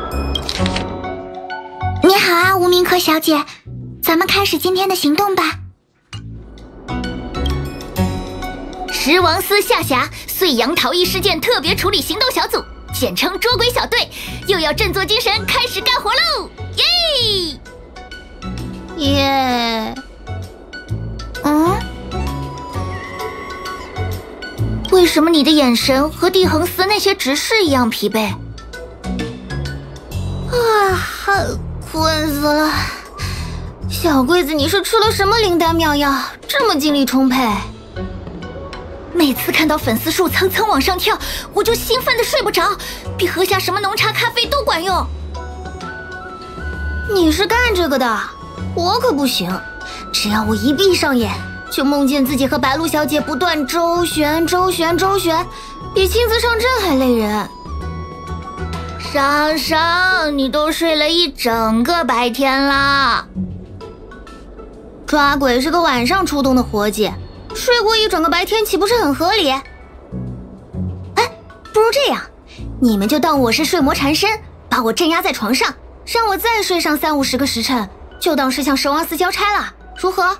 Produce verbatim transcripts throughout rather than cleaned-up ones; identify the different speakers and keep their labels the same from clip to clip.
Speaker 1: 你好啊，无名柯小姐，咱们开始今天的行动吧。
Speaker 2: 十王司下辖遂阳逃逸事件特别处理行动小组，简称捉鬼小队，又要振作精神，开始干活喽！耶！
Speaker 3: 耶！
Speaker 1: 嗯？
Speaker 2: 为什么你的眼神和地恒司那些执事一样疲惫？
Speaker 3: 啊，困死了！小桂子，你是吃了什么灵丹妙药，这么精力充沛？
Speaker 2: 每次看到粉丝数蹭蹭往上跳，我就兴奋的睡不着，比喝下什么浓茶咖啡都管用。
Speaker 3: 你是干这个的，我可不行。只要我一闭上眼，就梦见自己和白鹿小姐不断周旋、周旋、周旋，比亲自上阵还累人。
Speaker 2: 上上，你都睡了一整个白天啦！
Speaker 3: 抓鬼是个晚上出动的活计，睡过一整个白天，岂不是很合理？哎，不如这样，你们就当我是睡魔缠身，把我镇压在床上，让我再睡上三五十个时辰，就当是向十王司交差了，如何？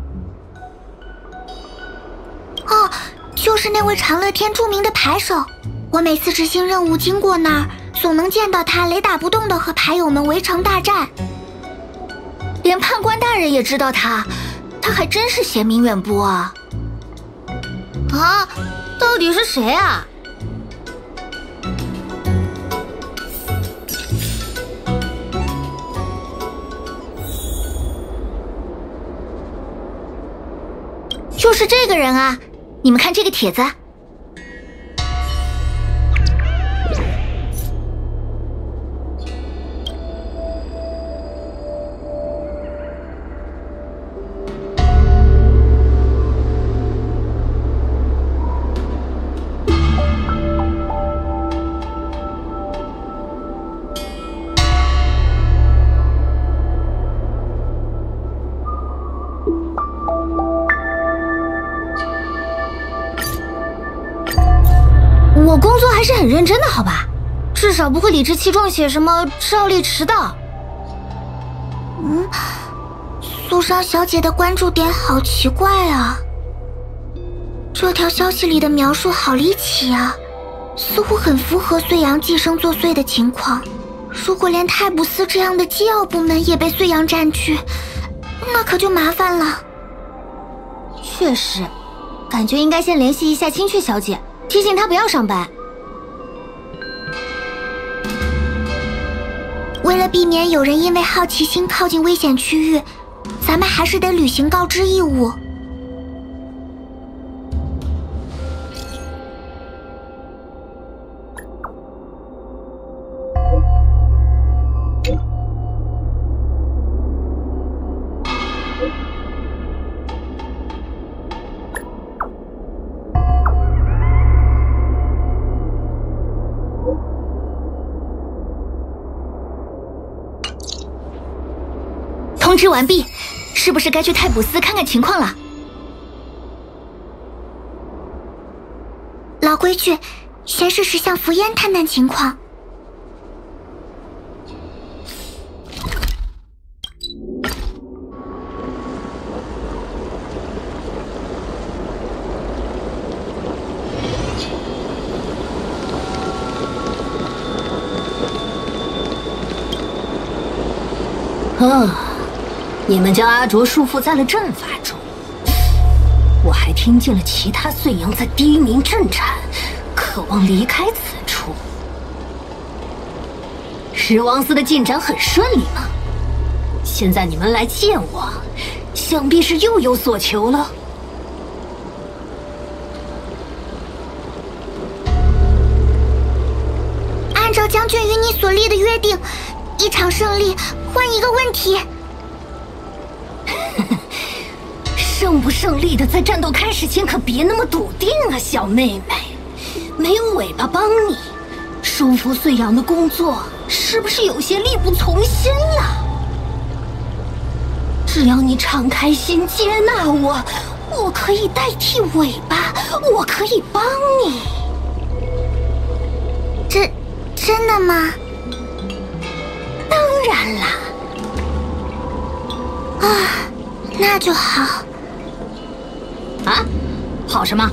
Speaker 1: 哦，就是那位长乐天著名的牌手，我每次执行任务经过那儿，总能见到他雷打不动的和牌友们围城大战。
Speaker 2: 连判官大人也知道他，他还真是贤明远播啊！
Speaker 3: 啊，到底是谁啊？
Speaker 2: 就是这个人啊！你们看这个帖子。
Speaker 3: 我工作还是很认真的，好吧？至少不会理直气壮写什么照例迟到。
Speaker 1: 嗯，苏珊小姐的关注点好奇怪啊！这条消息里的描述好离奇啊，似乎很符合穗阳寄生作祟的情况。如果连太卜司这样的机要部门也被穗阳占据，那可就麻烦了。
Speaker 3: 确实，感觉应该先联系一下青雀小姐，提醒她不要上班。
Speaker 1: 为了避免有人因为好奇心靠近危险区域，咱们还是得履行告知义务。
Speaker 2: 通知完毕，是不是该去太卜司看看情况了？
Speaker 1: 老规矩，先试试向福烟探探情况。
Speaker 4: 啊，你们将阿卓束缚在了阵法中，我还听见了其他穗阳在低鸣震颤，渴望离开此处。十王司的进展很顺利吗？现在你们来见我，想必是又有所求了。
Speaker 1: 按照将军与你所立的约定，一场胜利换一个问题。
Speaker 4: 胜不胜利的，在战斗开始前可别那么笃定啊，小妹妹。没有尾巴帮你，收服穗阳的工作是不是有些力不从心了？只要你敞开心接纳我，我可以代替尾巴，我可以帮你。
Speaker 1: 真真的吗？
Speaker 4: 然啦。
Speaker 1: 啊，那就好。
Speaker 4: 啊？好什么？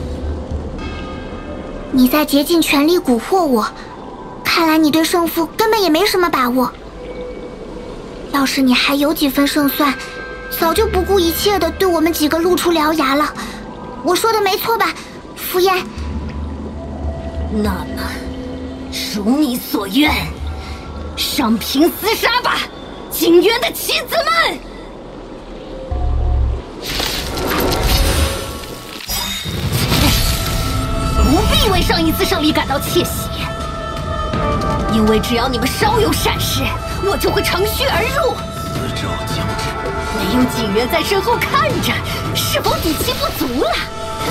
Speaker 1: 你在竭尽全力蛊惑我，看来你对胜负根本也没什么把握。要是你还有几分胜算，早就不顾一切的对我们几个露出獠牙了。我说的没错吧，敷衍？
Speaker 4: 那么，如你所愿，上平厮杀吧，景渊的棋子们！不必为上一次胜利感到窃喜，因为只要你们稍有闪失，我就会乘虚而入。
Speaker 5: 四照将至，
Speaker 4: 没有景渊在身后看着，是否底气不足了？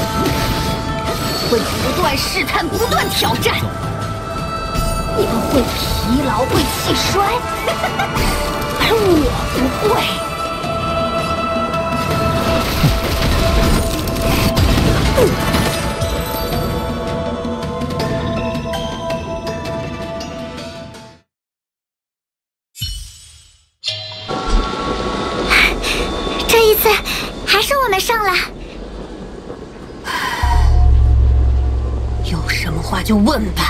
Speaker 4: 会不断试探，不断挑战。你们会疲劳，会气衰，而我不会。
Speaker 1: 这一次还是我们上了。
Speaker 4: 有什么话就问吧。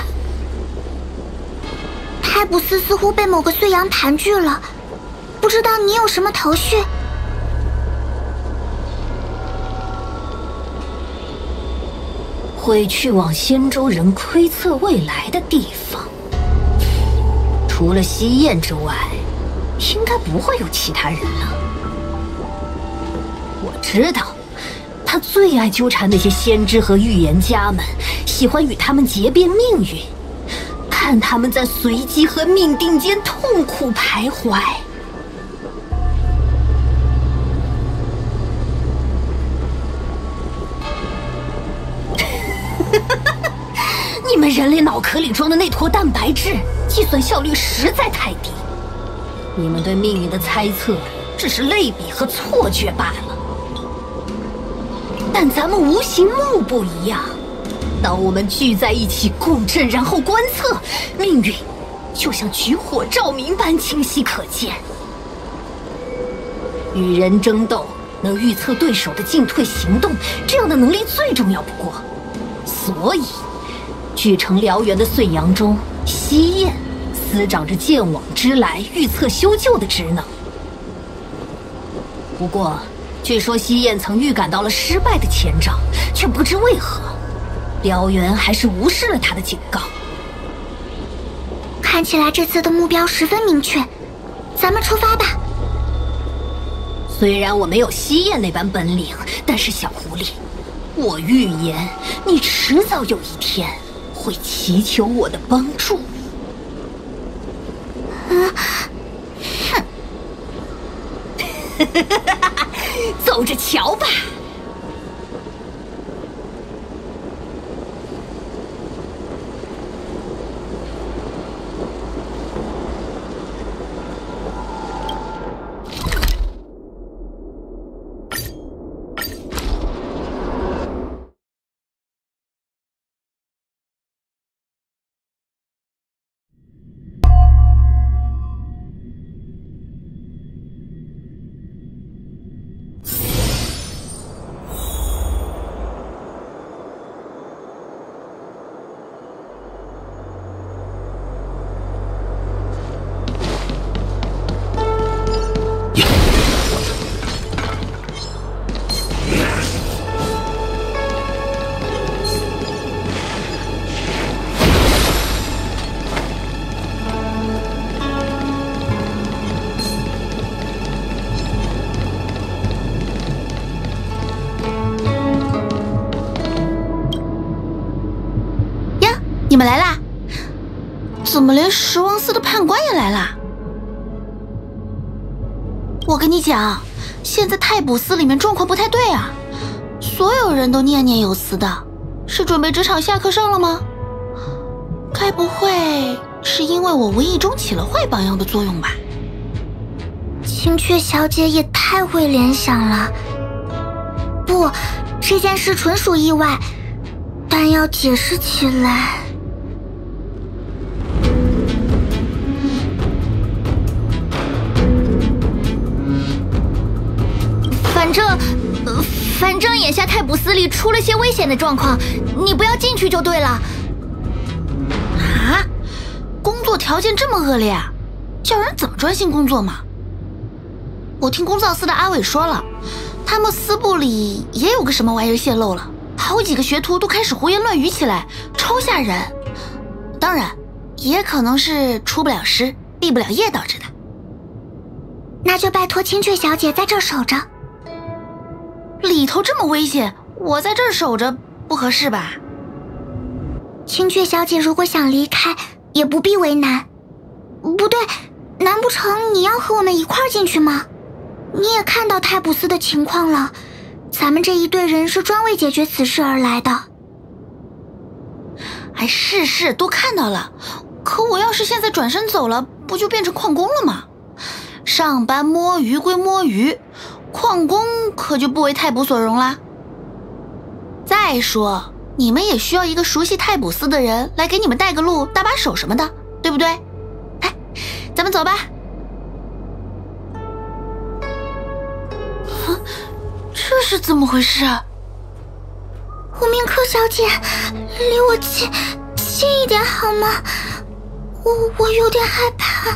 Speaker 1: 泰卜斯似乎被某个碎羊盘踞了，不知道你有什么头绪？
Speaker 4: 会去往仙州人窥测未来的地方，除了西燕之外，应该不会有其他人了。我知道，他最爱纠缠那些先知和预言家们，喜欢与他们结辩命运，看他们在随机和命定间痛苦徘徊。你们人类脑壳里装的那坨蛋白质，计算效率实在太低。你们对命运的猜测，只是类比和错觉罢了。但咱们无形目不一样，当我们聚在一起共振，然后观测，命运就像举火照明般清晰可见。与人争斗，能预测对手的进退行动，这样的能力最重要不过。所以，据城燎原的碎羊中，西燕司掌着见往知来、预测修旧的职能。不过，据说西燕曾预感到了失败的前兆，却不知为何，燎原还是无视了他的警告。
Speaker 1: 看起来这次的目标十分明确，咱们出发吧。
Speaker 4: 虽然我没有西燕那般本领，但是小狐狸，我预言你迟早有一天会祈求我的帮助。
Speaker 1: 嗯，
Speaker 4: 哼，走着瞧吧。
Speaker 3: 你们来啦！怎么连十王司的判官也来啦？我跟你讲，现在太卜司里面状况不太对啊，所有人都念念有词的，是准备职场下课上了吗？该不会是因为我无意中起了坏榜样的作用吧？
Speaker 1: 青雀小姐也太会联想了。不，这件事纯属意外，但要解释起来。
Speaker 2: 眼下太卜司里出了些危险的状况，你不要进去就对了。
Speaker 3: 啊，工作条件这么恶劣啊，叫人怎么专心工作嘛？我听工造司的阿伟说了，他们司部里也有个什么玩意儿泄露了，好几个学徒都开始胡言乱语起来，超吓人。当然，也可能是出不了师、毕不了业导致的。
Speaker 1: 那就拜托青雀小姐在这儿守着。
Speaker 3: 里头这么危险，我在这儿守着不合适吧？
Speaker 1: 青雀小姐如果想离开，也不必为难。不对，难不成你要和我们一块儿进去吗？你也看到太卜司的情况了，咱们这一队人是专为解决此事而来的。
Speaker 3: 哎，是是，都看到了。可我要是现在转身走了，不就变成矿工了吗？上班摸鱼归摸鱼，矿工可就不为太卜所容啦。再说，你们也需要一个熟悉太卜司的人来给你们带个路、搭把手什么的，对不对？哎，咱们走吧。啊，这是怎么回事啊？
Speaker 1: 无名柯小姐，离我近近一点好吗？我我有点害怕。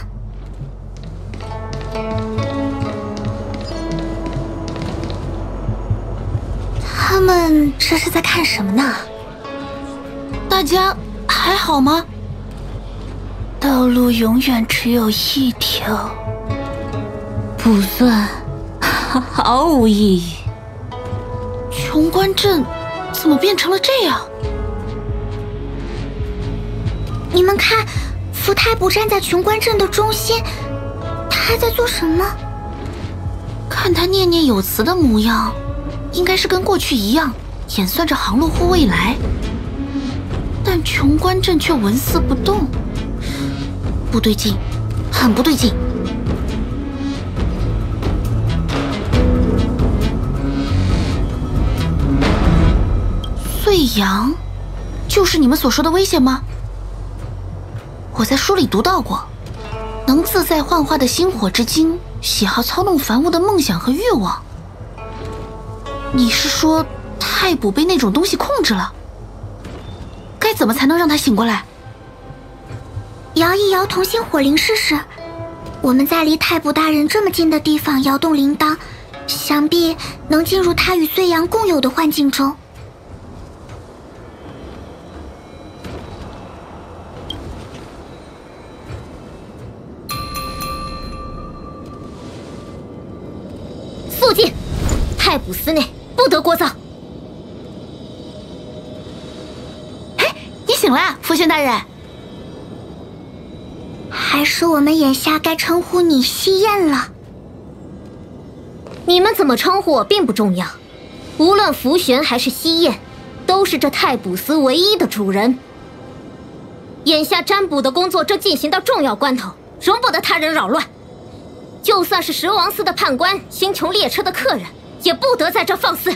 Speaker 2: 他们这是在看什么呢？
Speaker 3: 大家还好吗？
Speaker 2: 道路永远只有一条，卜算毫无意义。
Speaker 3: 琼关镇怎么变成了这样？
Speaker 1: 你们看，福太卜站在琼关镇的中心，他在做什么？
Speaker 3: 看他念念有词的模样，应该是跟过去一样，演算着航路或未来。但琼关镇却纹丝不动，不对劲，很不对劲。岁阳，就是你们所说的危险吗？我在书里读到过，能自在幻化的星火之精，喜好操弄凡物的梦想和欲望。你是说太卜被那种东西控制了？该怎么才能让他醒过来？
Speaker 1: 摇一摇同心火铃试试。我们在离太卜大人这么近的地方摇动铃铛，想必能进入他与岁阳共有的幻境中。
Speaker 2: 肃静！太卜司内不得聒噪。
Speaker 3: 哎，你醒了啊，福轩大人。
Speaker 1: 还是我们眼下该称呼你西燕了。
Speaker 2: 你们怎么称呼我并不重要，无论福玄还是西燕，都是这太卜司唯一的主人。眼下占卜的工作正进行到重要关头，容不得他人扰乱。就算是蛇王司的判官、星穹列车的客人，也不得在这放肆。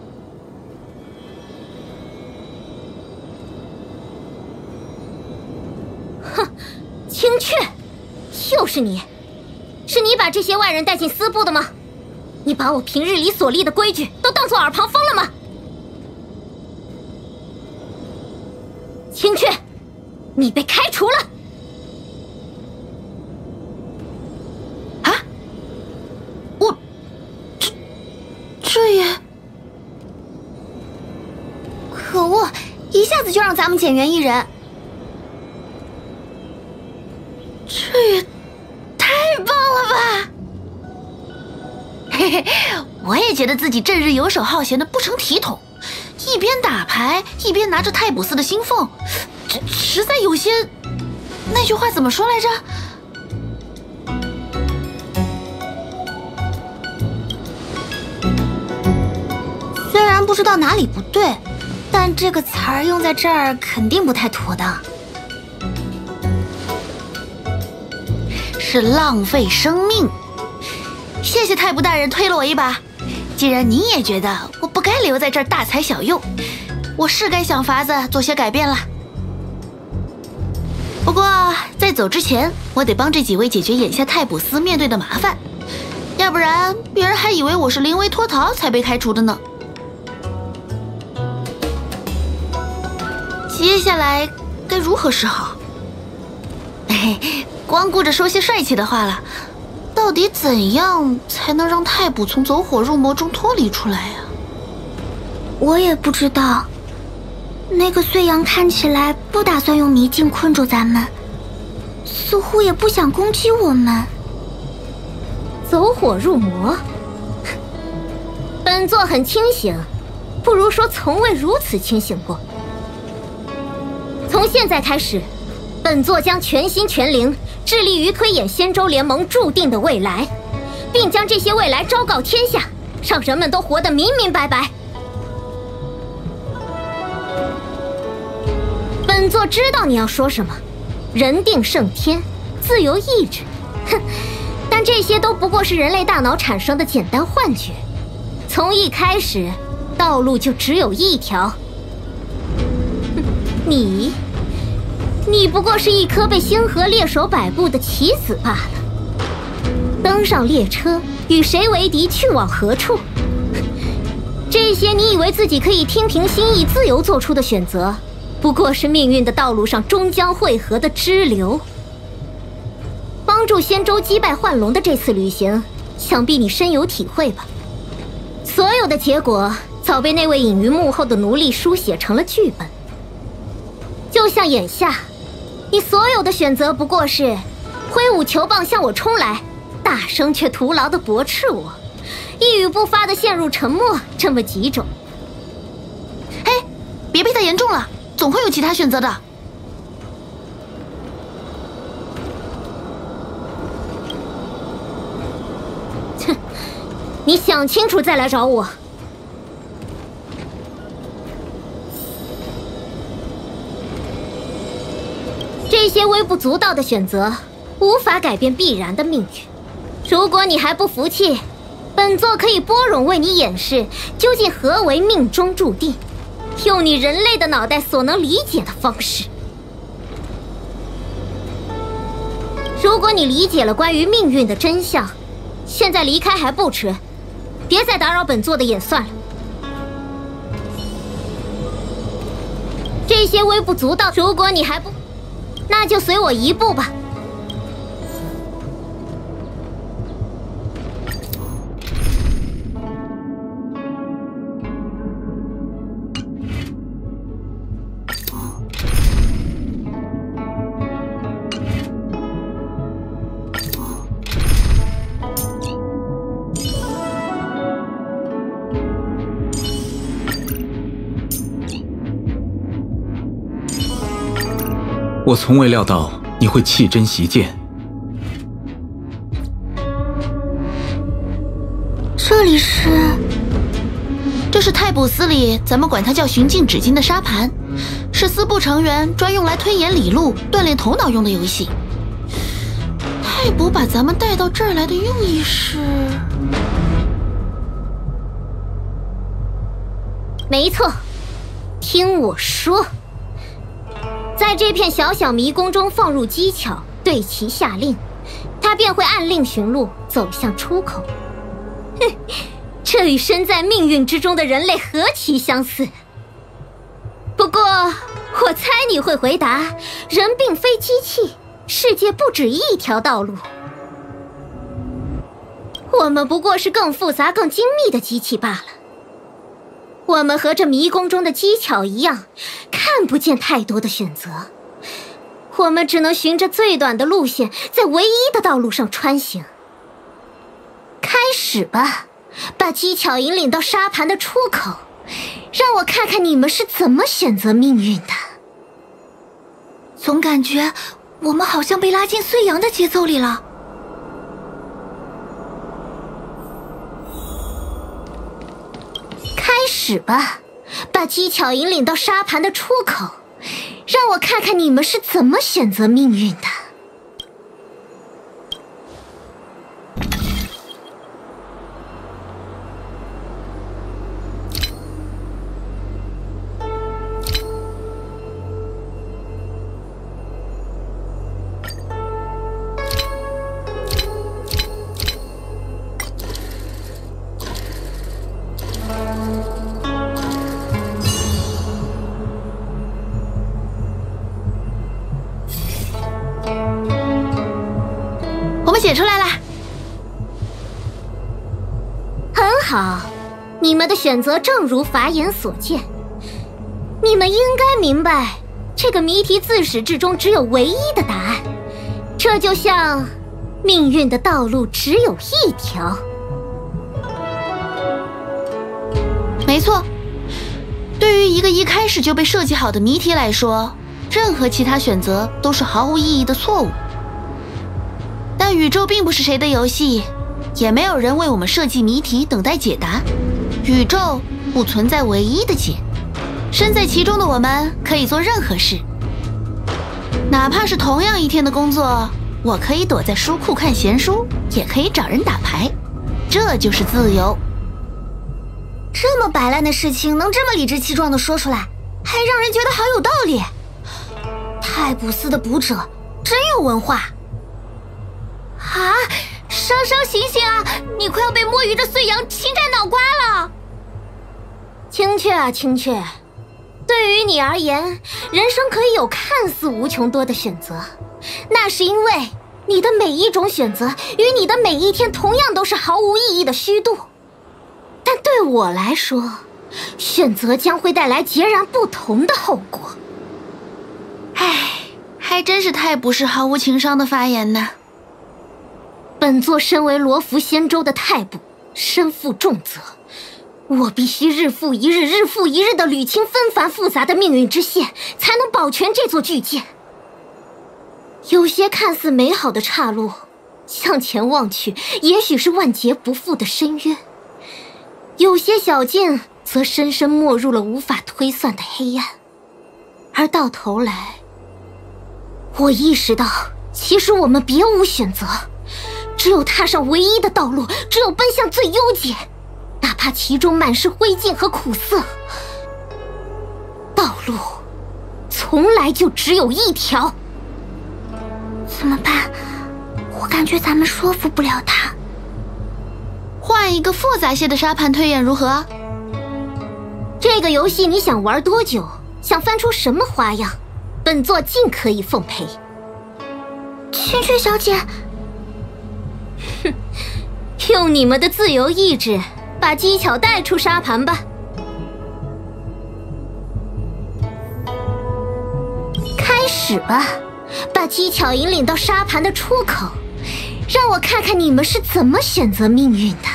Speaker 2: 哼，青雀，又是你，是你把这些外人带进司部的吗？你把我平日里所立的规矩都当作耳旁风了吗？青雀，你被开除了。
Speaker 3: 这也……
Speaker 1: 可恶！一下子就让咱们减员一人，
Speaker 3: 这也太棒了吧！嘿嘿，我也觉得自己这日游手好闲的不成体统，一边打牌一边拿着太卜司的薪俸，这实在有些……那句话怎么说来着？
Speaker 1: 虽然不知道哪里不对，但这个词儿用在这儿肯定不太妥当。
Speaker 3: 是浪费生命。谢谢太卜大人推了我一把。既然你也觉得我不该留在这儿大材小用，我是该想法子做些改变了。不过在走之前，我得帮这几位解决眼下太卜司面对的麻烦，要不然别人还以为我是临危脱逃才被开除的呢。 接下来该如何是好？嘿，光顾着说些帅气的话了，到底怎样才能让太卜从走火入魔中脱离出来呀？
Speaker 1: 我也不知道。那个岁阳看起来不打算用迷境困住咱们，似乎也不想攻击我们。
Speaker 2: 走火入魔，本座很清醒，不如说从未如此清醒过。从现在开始，本座将全心全灵致力于推演仙州联盟注定的未来，并将这些未来昭告天下，让人们都活得明明白白。本座知道你要说什么，人定胜天，自由意志，哼，但这些都不过是人类大脑产生的简单幻觉。从一开始，道路就只有一条。你，你不过是一颗被星河猎手摆布的棋子罢了。登上列车，与谁为敌，去往何处？这些你以为自己可以听凭心意自由做出的选择，不过是命运的道路上终将汇合的支流。帮助仙州击败幻龙的这次旅行，想必你深有体会吧？所有的结果早被那位隐于幕后的奴隶书写成了剧本。就像眼下，你所有的选择不过是挥舞球棒向我冲来，大声却徒劳地驳斥我，一语不发地陷入沉默，这么几种。
Speaker 3: 嘿，别被太严重了，总会有其他选择的。
Speaker 2: 哼，你想清楚再来找我。这些微不足道的选择，无法改变必然的命运。如果你还不服气，本座可以拨冗为你演示究竟何为命中注定，用你人类的脑袋所能理解的方式。如果你理解了关于命运的真相，现在离开还不迟，别再打扰本座的演算了。这些微不足道，如果你还不，那就随我一步吧。
Speaker 5: 我从未料到你会弃真习剑。
Speaker 1: 这里是……
Speaker 3: 这是太卜司里咱们管它叫寻境指金的沙盘，是司部成员专用来推演理路、锻炼头脑用的游戏。太卜把咱们带到这儿来的用意是……
Speaker 2: 没错，听我说。在这片小小迷宫中放入机巧，对其下令，他便会按令寻路，走向出口。哼，这与身在命运之中的人类何其相似！不过，我猜你会回答：人并非机器，世界不止一条道路。我们不过是更复杂、更精密的机器罢了。我们和这迷宫中的机巧一样，看不见太多的选择。我们只能循着最短的路线，在唯一的道路上穿行。开始吧，把机巧引领到沙盘的出口，让我看看你们是怎么选择命运的。
Speaker 1: 总感觉我们好像被拉进岁阳的节奏里了。
Speaker 2: 开始吧，把机巧引领到沙盘的出口，让我看看你们是怎么选择命运的。
Speaker 3: 写出来了。
Speaker 2: 很好，你们的选择正如法眼所见。你们应该明白，这个谜题自始至终只有唯一的答案。这就像命运的道路只有一条。
Speaker 3: 没错，对于一个一开始就被设计好的谜题来说，任何其他选择都是毫无意义的错误。但宇宙并不是谁的游戏，也没有人为我们设计谜题等待解答。宇宙不存在唯一的解，身在其中的我们可以做任何事。哪怕是同样一天的工作，我可以躲在书库看闲书，也可以找人打牌，这就是自由。
Speaker 1: 这么摆烂的事情能这么理直气壮地说出来，还让人觉得好有道理。太卜司的卜者真有文化啊！商商醒醒啊，你快要被摸鱼的碎羊侵占脑瓜了。
Speaker 2: 青雀啊青雀，对于你而言，人生可以有看似无穷多的选择，那是因为你的每一种选择与你的每一天同样都是毫无意义的虚度。但对我来说，选择将会带来截然不同的后果。
Speaker 3: 唉，还真是太不是毫无情商的发言呢。
Speaker 2: 本座身为罗浮仙州的太卜，身负重责，我必须日复一日、日复一日地捋清纷繁复杂的命运之线，才能保全这座巨剑。有些看似美好的岔路，向前望去，也许是万劫不复的深渊；有些小径，则深深没入了无法推算的黑暗。而到头来，我意识到，其实我们别无选择，只有踏上唯一的道路，只有奔向最优解，哪怕其中满是灰烬和苦涩。道路从来就只有一条。
Speaker 1: 怎么办？我感觉咱们说服不了他。
Speaker 3: 换一个复杂些的沙盘推演如何？
Speaker 2: 这个游戏你想玩多久？想翻出什么花样？本座尽可以奉陪。
Speaker 1: 青雀小姐，
Speaker 2: 哼，用你们的自由意志，把技巧带出沙盘吧。开始吧，把技巧引领到沙盘的出口，让我看看你们是怎么选择命运的。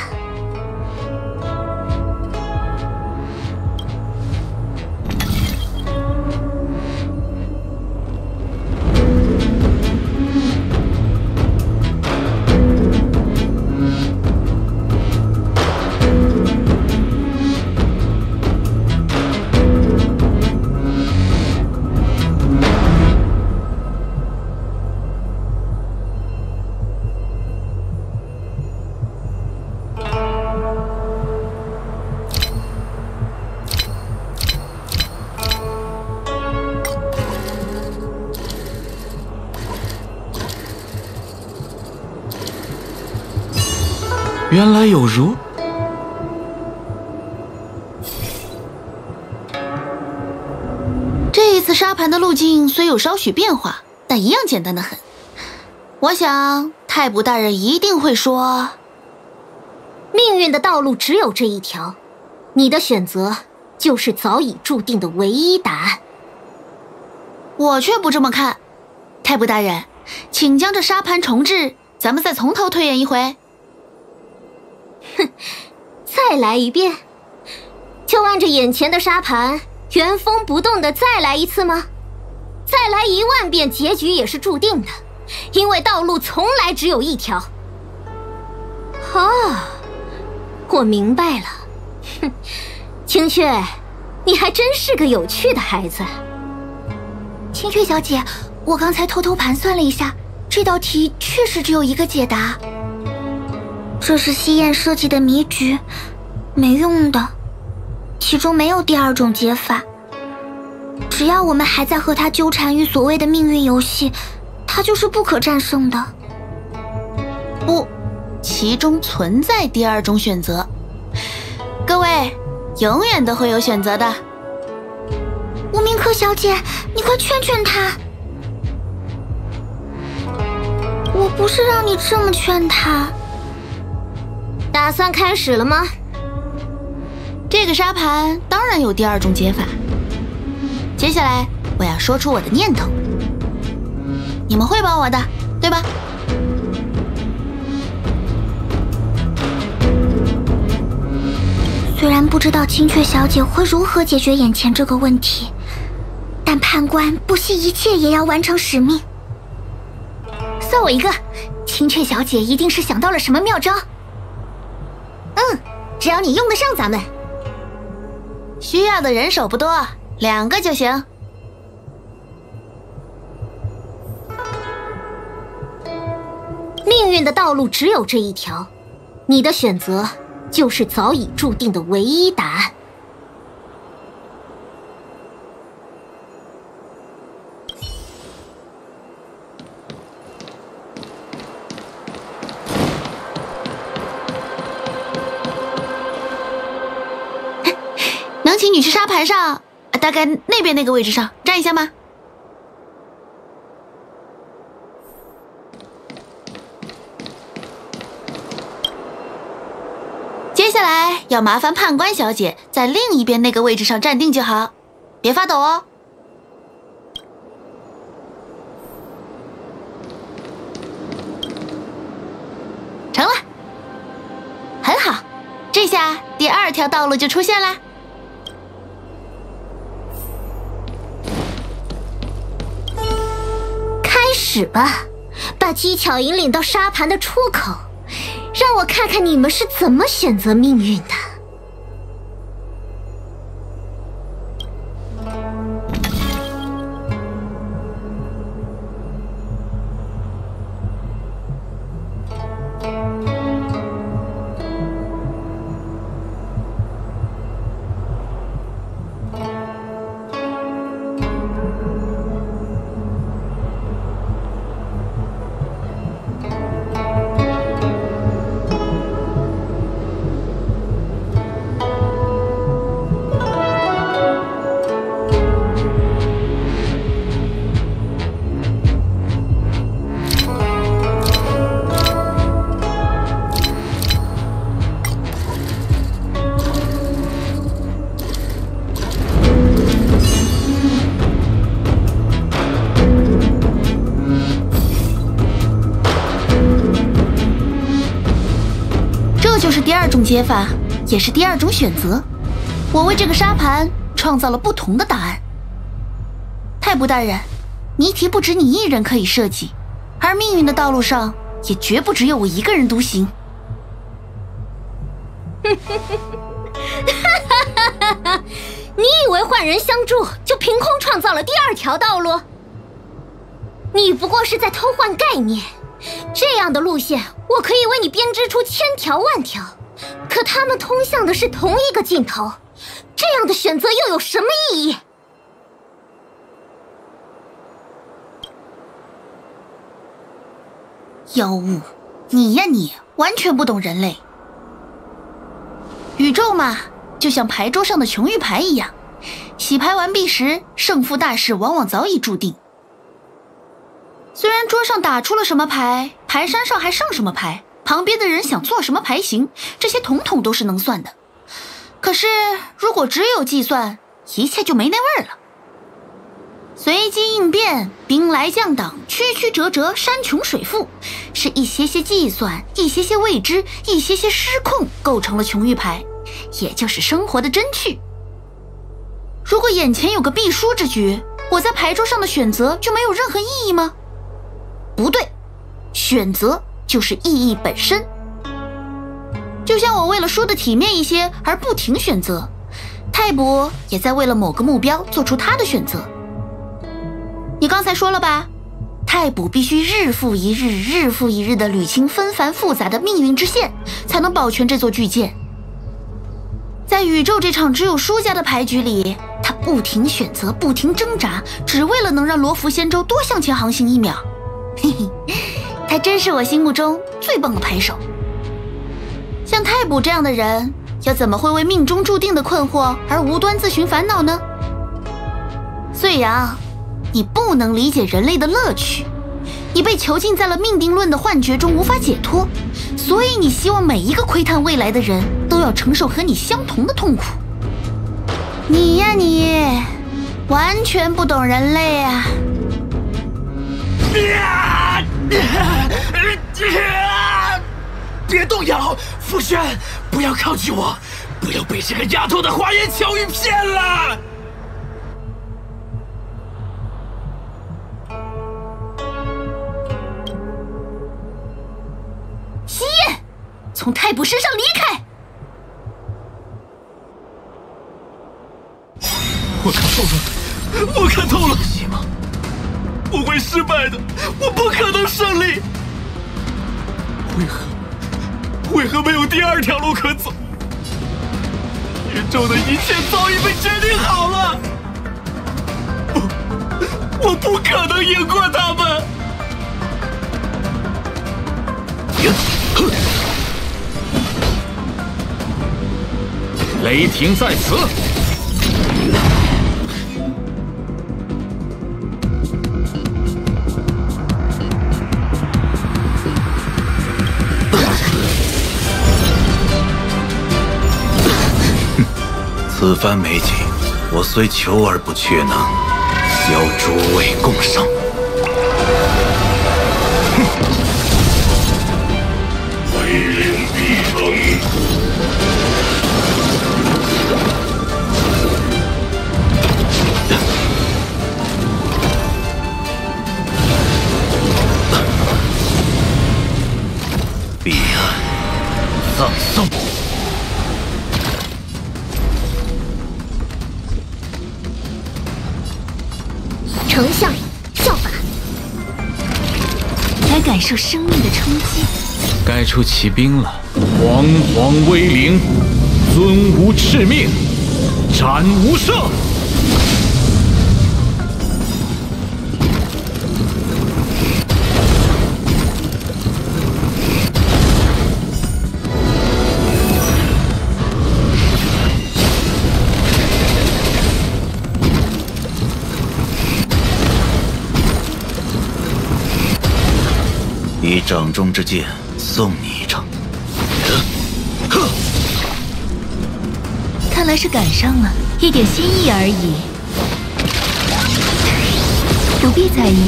Speaker 5: 原来有如。
Speaker 3: 这一次沙盘的路径虽有稍许变化，但一样简单的很。我想太卜大人一定会说，
Speaker 2: 命运的道路只有这一条，你的选择就是早已注定的唯一答案。
Speaker 3: 我却不这么看。太卜大人，请将这沙盘重置，咱们再从头推演一回。
Speaker 2: 哼，再来一遍？就按着眼前的沙盘原封不动的再来一次吗？再来一万遍，结局也是注定的，因为道路从来只有一条。哦，我明白了。哼，青雀，你还真是个有趣的孩子。
Speaker 1: 青雀小姐，我刚才偷偷盘算了一下，这道题确实只有一个解答。这是西燕设计的谜局，没用的，其中没有第二种解法。只要我们还在和他纠缠于所谓的命运游戏，他就是不可战胜的。
Speaker 3: 不，其中存在第二种选择。各位，永远都会有选择的。
Speaker 1: 无名柯小姐，你快劝劝他。我不是让你这么劝他。
Speaker 2: 打算开始了吗？
Speaker 3: 这个沙盘当然有第二种解法。接下来我要说出我的念头，你们会帮我的，对吧？
Speaker 1: 虽然不知道青雀小姐会如何解决眼前这个问题，但判官不惜一切也要完成使命。
Speaker 4: 算我一个，青雀小姐一定是想到了什么妙招。嗯，只要你用得上咱们。
Speaker 3: 需要的人手不多，两个就行。
Speaker 2: 命运的道路只有这一条，你的选择就是早已注定的唯一答案。
Speaker 3: 能请你去沙盘上，大概那边那个位置上站一下吗？接下来要麻烦判官小姐在另一边那个位置上站定就好，别发抖哦。成了，很好，这下第二条道路就出现啦。
Speaker 2: 开始吧，把技巧引领到沙盘的出口，让我看看你们是怎么选择命运的。
Speaker 3: 就是第二种解法，也是第二种选择。我为这个沙盘创造了不同的答案。太卜大人，谜题不止你一人可以设计，而命运的道路上也绝不只有我一个人独行。
Speaker 2: 你以为幻人相助就凭空创造了第二条道路？你不过是在偷换概念。这样的路线，我可以为你编织出千条万条，可它们通向的是同一个尽头，这样的选择又有什么意义？
Speaker 3: 妖物，你呀你，完全不懂人类。宇宙嘛，就像牌桌上的琼玉牌一样，洗牌完毕时，胜负大势往往早已注定。虽然桌上打出了什么牌，牌山上还剩什么牌，旁边的人想做什么牌型，这些统统都是能算的。可是如果只有计算，一切就没那味儿了。随机应变，兵来将挡，曲曲折折，山穷水复，是一些些计算，一些些未知，一些些失控，构成了琼玉牌，也就是生活的真趣。如果眼前有个必输之局，我在牌桌上的选择就没有任何意义吗？不对，选择就是意义本身。就像我为了输得体面一些而不停选择，太卜也在为了某个目标做出他的选择。你刚才说了吧，太卜必须日复一日日复一日地捋清纷繁复杂的命运之线，才能保全这座巨舰。在宇宙这场只有输家的牌局里，他不停选择，不停挣扎，只为了能让罗浮仙舟多向前航行一秒。嘿嘿，他真是我心目中最棒的牌手。像太卜这样的人，又怎么会为命中注定的困惑而无端自寻烦恼呢？岁阳，你不能理解人类的乐趣， 你被囚禁在了命定论的幻觉中，无法解脱，所以你希望每一个窥探未来的人都要承受和你相同的痛苦。你呀你，完全不懂人类啊！
Speaker 6: 别动摇，傅轩，不要靠近我，不要被这个丫头的花言巧语骗了。
Speaker 3: 西叶，从太卜身上离开！
Speaker 6: 我看透了，我看透了，西吗？我会失败的，我不可能胜利。为何？为何没有第二条路可走？宇宙的一切早已被决定好了。我我不可能赢过他们。
Speaker 5: 雷霆在此。
Speaker 7: 此番美景，我虽求而不却能，邀诸位共赏。
Speaker 8: 威灵必成。
Speaker 7: 彼岸葬送。
Speaker 2: 丞相，效法。
Speaker 3: 来感受生命的冲击。
Speaker 5: 该出奇兵了。煌煌威灵，尊无敕命，斩无赦。
Speaker 7: 以掌中之剑送你一程。
Speaker 3: 看来是赶上了，一点心意而已，不必在意。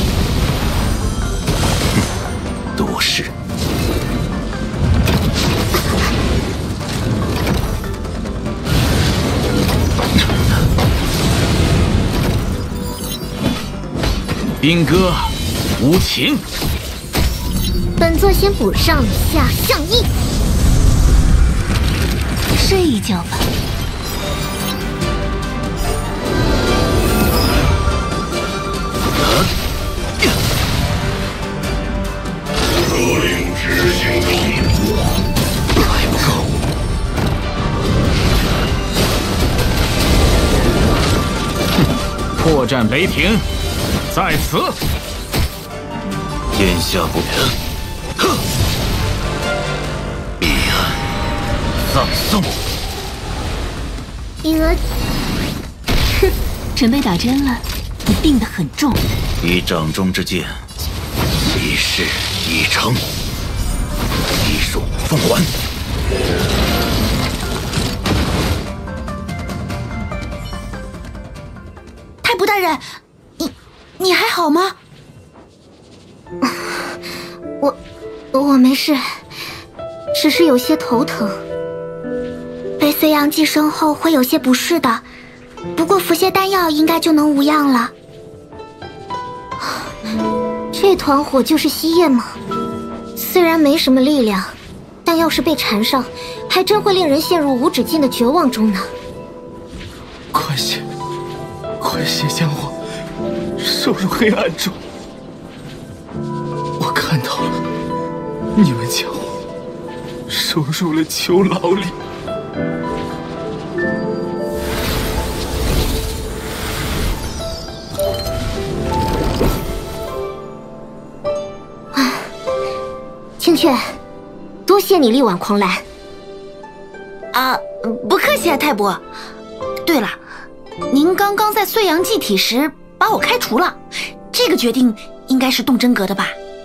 Speaker 7: 多事。
Speaker 5: 兵哥，无情。
Speaker 2: 本座先补上下相印，
Speaker 3: 睡一觉吧。
Speaker 8: 责令执行中。
Speaker 7: 还不够。
Speaker 5: 破绽雷霆，在此。
Speaker 7: 天下不平。彼岸葬送。
Speaker 2: 银娥，
Speaker 3: 哼，准备打针了。你病得很重。
Speaker 7: 以掌中之剑，一事已成。悉数奉还。
Speaker 3: 太卜大人，你你还好吗？
Speaker 2: 我我没事，只是有些头疼。
Speaker 1: 被隋阳寄生后会有些不适的，不过服些丹药应该就能无恙了。
Speaker 2: 这团火就是吸焰吗？虽然没什么力量，但要是被缠上，还真会令人陷入无止境的绝望中呢。
Speaker 6: 快些，快些将我收入黑暗中。我看到了，你们将我收入了囚牢里。
Speaker 2: 青雀，多谢你力挽狂澜。
Speaker 3: 啊，不客气啊，太伯。对了，您刚刚在岁阳祭体时把我开除了，这个决定应该是动真阁的吧？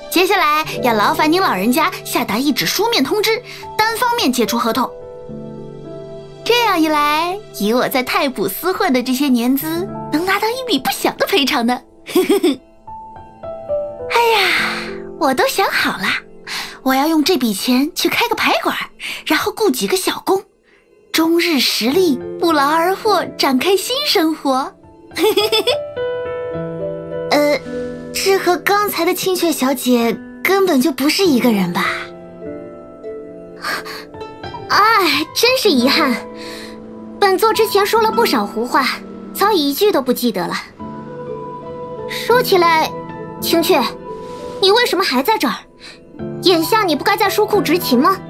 Speaker 3: 接下来要劳烦您老人家下达一纸书面通知，单方面解除合同。这样一来，以我在太卜斯混的这些年资，能拿到一笔不小的赔偿呢。哎呀，我都想好了，我要用这笔钱去开个牌馆，然后雇几个小工，终日实力，不劳而获，展开新生活。呃，这和刚才的青雀小姐根本就不是一个人吧？
Speaker 2: 哎，真是遗憾，本座之前说了不少胡话，早已一句都不记得了。说起来，青雀，你为什么还在这儿？眼下你不该在书库执勤吗？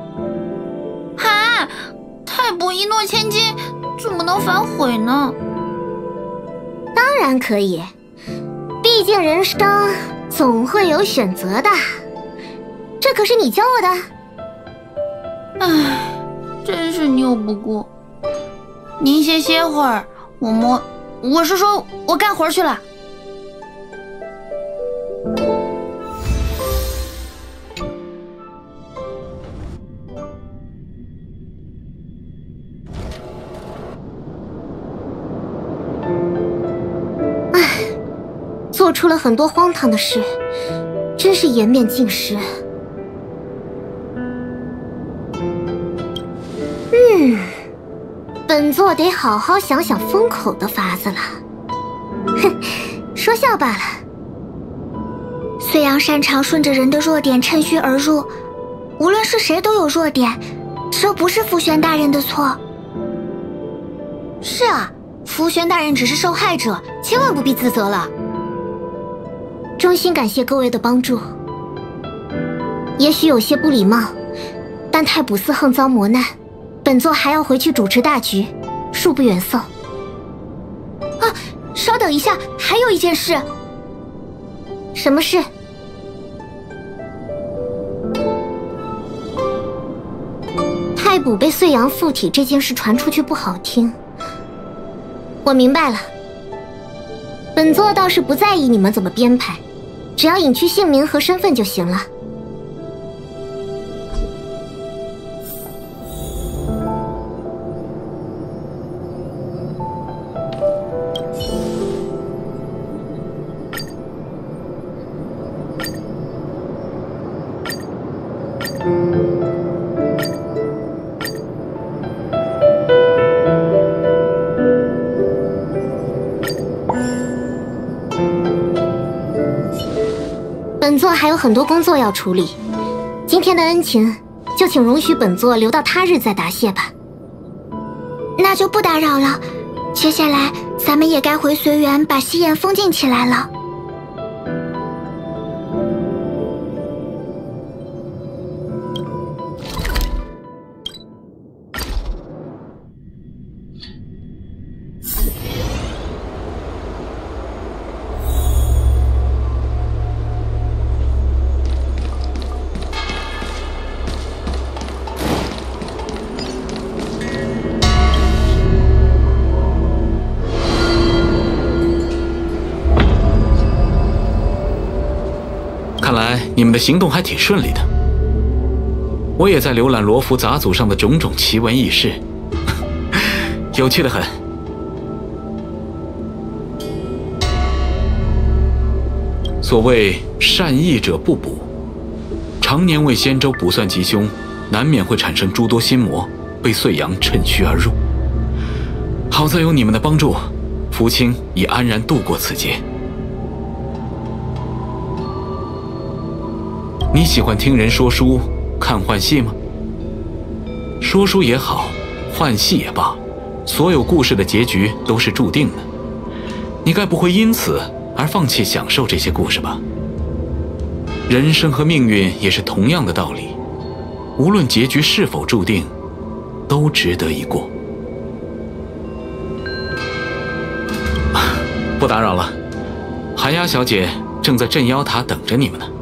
Speaker 3: 哈，太卜一诺千金，怎么能反悔呢？
Speaker 2: 当然可以，毕竟人生总会有选择的，这可是你教我的。
Speaker 3: 唉，真是拗不过。您先歇会儿，我摸，我是说我干活去了。
Speaker 2: 做出了很多荒唐的事，真是颜面尽失。嗯，本座得好好想想封口的法子了。哼，说笑罢了。
Speaker 1: 虽阳擅长顺着人的弱点趁虚而入，无论是谁都有弱点，这不是福玄大人的错。
Speaker 3: 是啊，福玄大人只是受害者，千万不必自责了。
Speaker 2: 衷心感谢各位的帮助，也许有些不礼貌，但太卜寺横遭磨难，本座还要回去主持大局，恕不远送。
Speaker 3: 啊，稍等一下，还有一件事。
Speaker 2: 什么事？太卜被岁阳附体这件事传出去不好听，我明白了。本座倒是不在意你们怎么编排，只要隐去姓名和身份就行了。本座还有很多工作要处理，今天的恩情就请容许本座留到他日再答谢吧。
Speaker 1: 那就不打扰了，接下来咱们也该回随园把西岩封禁起来了。
Speaker 5: 看来你们的行动还挺顺利的。我也在浏览罗浮杂组上的种种奇闻异事，有趣的很。所谓善意者不卜，常年为仙州卜算吉凶，难免会产生诸多心魔，被岁阳趁虚而入。好在有你们的帮助，福清已安然度过此劫。你喜欢听人说书、看幻戏吗？说书也好，幻戏也罢，所有故事的结局都是注定的。你该不会因此而放弃享受这些故事吧？人生和命运也是同样的道理，无论结局是否注定，都值得一过。不打扰了，寒鸦小姐正在镇妖塔等着你们呢。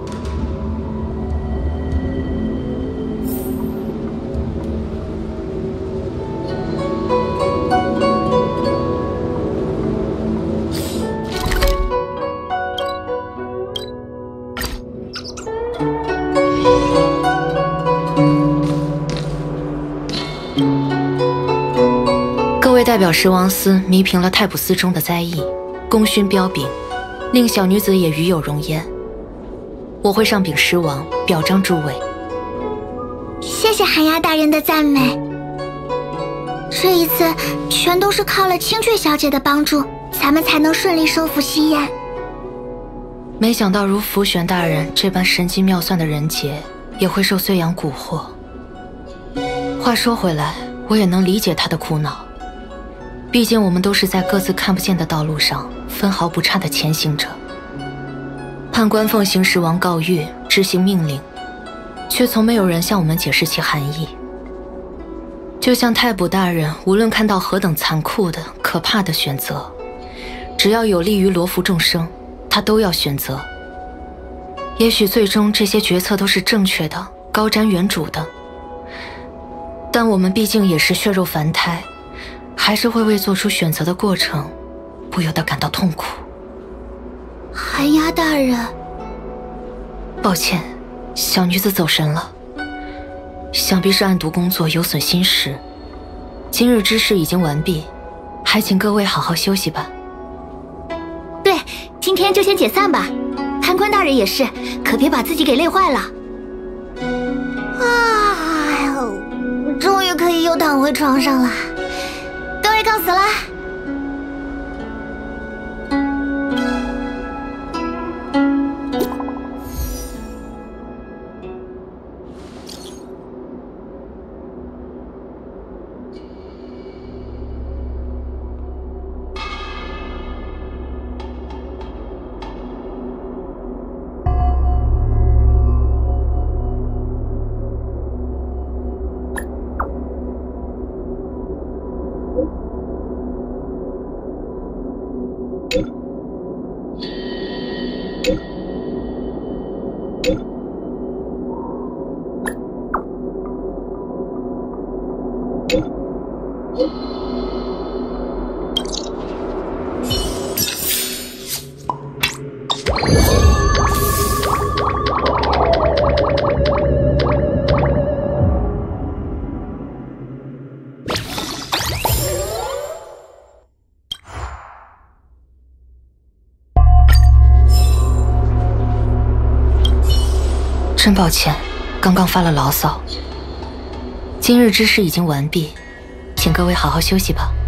Speaker 9: 代表十王司弥平了太卜司中的灾异，功勋彪炳，令小女子也与有荣焉。我会上禀狮王，表彰诸位。
Speaker 1: 谢谢寒鸦大人的赞美。这一次全都是靠了青雀小姐的帮助，咱们才能顺利收复西燕。
Speaker 9: 没想到如福玄大人这般神机妙算的人杰，也会受睢阳蛊惑。话说回来，我也能理解他的苦恼。毕竟我们都是在各自看不见的道路上分毫不差的前行着。判官奉行十王告谕，执行命令，却从没有人向我们解释其含义。就像太卜大人，无论看到何等残酷的、可怕的选择，只要有利于罗浮众生，他都要选择。也许最终这些决策都是正确的、高瞻远瞩的，但我们毕竟也是血肉凡胎，还是会为做出选择的过程不由得感到痛苦。
Speaker 1: 寒鸦大人，
Speaker 9: 抱歉，小女子走神了，想必是暗读工作有损心识。今日之事已经完毕，还请各位好好休息吧。
Speaker 2: 对，今天就先解散吧。判官大人也是，可别把自己给累坏了。
Speaker 1: 啊，终于可以又躺回床上了。各位告辞啦。
Speaker 9: 真抱歉，刚刚发了牢骚。今日之事已经完毕，请各位好好休息吧。